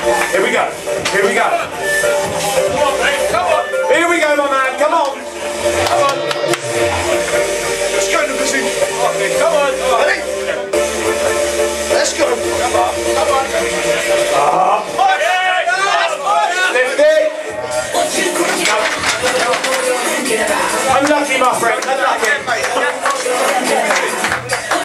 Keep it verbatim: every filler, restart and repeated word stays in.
Here we go. Here we go. Come on, mate. Come on. Here we go, my man. Come on. Come on. Let's go to the machine. Okay, come on. Ready? Let's go. Come on. Come on. Ah. Lift it. Unlucky, my friend.